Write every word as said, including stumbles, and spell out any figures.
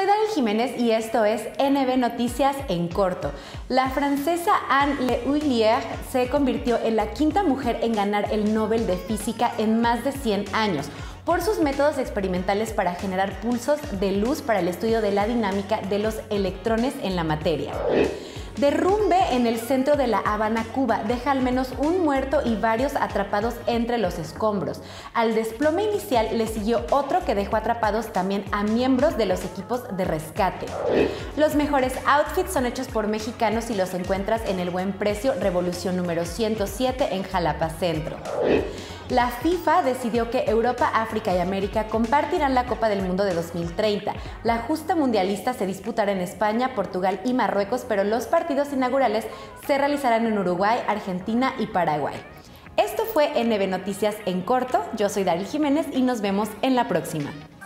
Soy Daryl Jiménez y esto es N B Noticias en corto. La francesa Anne Le Houillier se convirtió en la quinta mujer en ganar el Nobel de Física en más de cien años por sus métodos experimentales para generar pulsos de luz para el estudio de la dinámica de los electrones en la materia. Derrumbe en el centro de La Habana, Cuba, deja al menos un muerto y varios atrapados entre los escombros. Al desplome inicial le siguió otro que dejó atrapados también a miembros de los equipos de rescate. Los mejores outfits son hechos por mexicanos y los encuentras en El Buen Precio, Revolución número ciento siete en Jalapa Centro. La FIFA decidió que Europa, África y América compartirán la Copa del Mundo de dos mil treinta. La justa mundialista se disputará en España, Portugal y Marruecos, pero los partidos inaugurales se realizarán en Uruguay, Argentina y Paraguay. Esto fue N B Noticias en corto. Yo soy Daryl Jiménez y nos vemos en la próxima.